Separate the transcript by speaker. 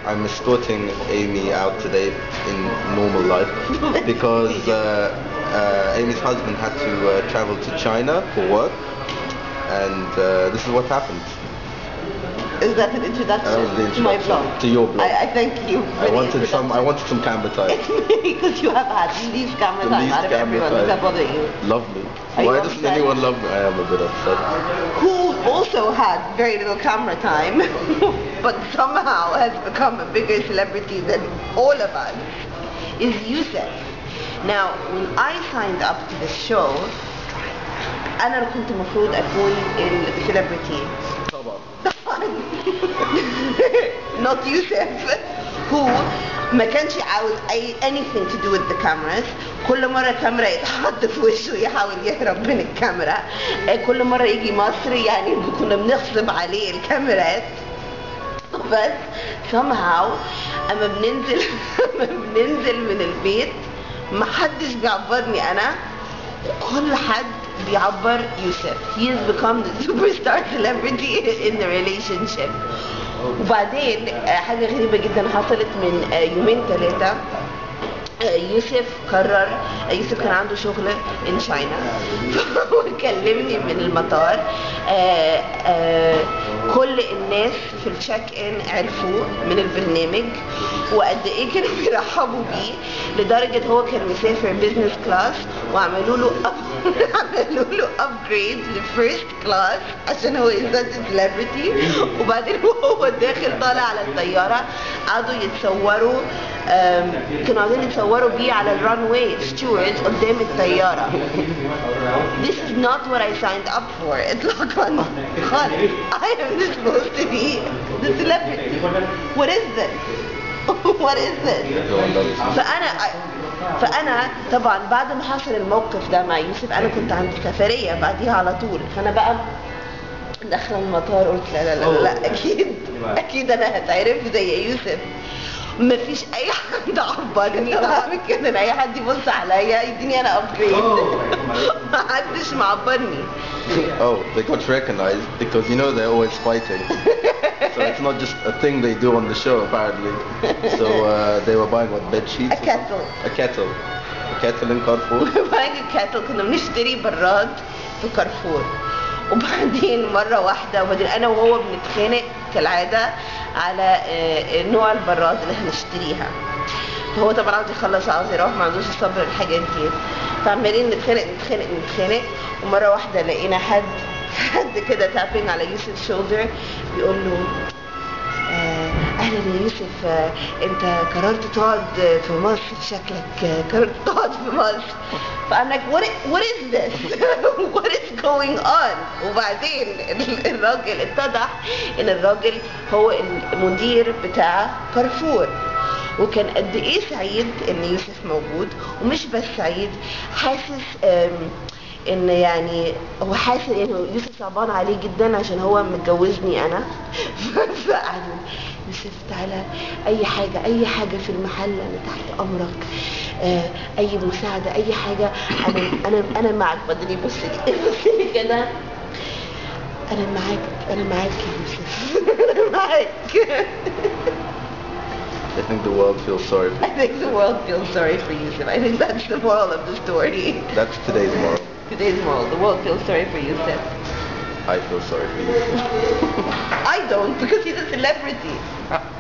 Speaker 1: I'm escorting Amy out today in normal life because Amy's husband had to travel to China for work, and this is what happened.
Speaker 2: Is that an introduction,
Speaker 1: That was the
Speaker 2: to my
Speaker 1: introduction
Speaker 2: blog?
Speaker 1: to your blog.
Speaker 2: I thank you.
Speaker 1: I wanted some camera time.
Speaker 2: Because you have had the least camera time out of everyone. Does that bother you?
Speaker 1: Lovely.
Speaker 2: Are
Speaker 1: Why
Speaker 2: you
Speaker 1: doesn't
Speaker 2: upset?
Speaker 1: anyone love me? I am a bit upset.
Speaker 2: Who also had very little camera time, but somehow has become a bigger celebrity than all of us, is Yusef. Now, when I signed up to the show, أنا كنت المفروض أكون السليبرتي.
Speaker 1: طبعا.
Speaker 2: Not Yusef, who ما كانش عاوز anything to do with the cameras. كل مرة كاميرا يتحط في وشه يحاول يهرب من الكاميرا. كل مرة يجي مصر يعني كنا بنغصب عليه الكاميرات. بس somehow أما بننزل من البيت ما حدش بيعبرني أنا، كل حد بيعبر يوسف. He has become the superstar celebrity in the relationship. وبعدين حاجة غريبة جدا حصلت من يومين ثلاثة. يوسف قرر، يوسف كان عنده شغل in China وكلمني من المطار. كل الناس في التشيك ان عرفوا من البرنامج وقد ايه كانوا بيرحبوا بيه، لدرجة هو كان مسافر بيزنس كلاس وعملوا له ابجريد لفيرست كلاس عشان هو يزداد سيلبرتي. وبعدين وهو داخل طالع على الطيارة قعدوا يتصوروا، كانوا عايزين يتصوروا بيه على الران واي ستيوردز قدام الطيارة. This is not what I signed up for. إطلاقا خالص. I am supposed to be the celebrity. What is this? What is this? فأنا طبعا بعد ما حصل الموقف ده مع يوسف أنا كنت عندي سفرية بعديها على طول، فأنا بقى داخله المطار قلت لا أكيد أنا هتعرف زي يوسف. مفيش اي حد عبرني وهعمل كده ان اي حد يبص عليا يديني انا ابجريد. محدش معبرني.
Speaker 1: Oh, they got recognized because you know they're always fighting. So it's not just a thing they do on the show apparently. So they were buying what, bed sheets?
Speaker 2: A kettle.
Speaker 1: A kettle in Carrefour.
Speaker 2: We were buying a kettle. كنا بنشتري براد في كارفور. وبعدين مرة واحدة وبعدين أنا وهو بنتخانق كالعادة على نوع البراد اللي هنشتريها. فهو طبعا عاوز يخلص عاوز يروح ما عندوش الصبر الحاجات دي، فعمالين نتخانق. ومرة واحدة لقينا حد كده تابينج على يوسف شولدر بيقول له اهلا يا يوسف، انت قررت تقعد في مصر، شكلك قررت تقعد في مصر. فأنا what is this? What is going on? وبعدين الراجل اتضح ان الراجل هو المدير بتاع كارفور، وكان قد ايه سعيد ان يوسف موجود، ومش بس سعيد، حاسس ان يعني هو حاسس ان يوسف صعبان عليه جدا عشان هو متجوزني انا. فقال يوسف تعالى اي حاجه في المحل انا تحت امرك، اي مساعده اي حاجه انا معك. بعدين يبص لي كده انا معاك يا يوسف. انا معاك.
Speaker 1: I think the world feels sorry for you.
Speaker 2: I think the world feels sorry for Yusuf. I think that's the moral of the story.
Speaker 1: That's today's moral.
Speaker 2: Today's moral. The world feels sorry for Yusuf.
Speaker 1: I feel sorry for you.
Speaker 2: I don't, because he's a celebrity.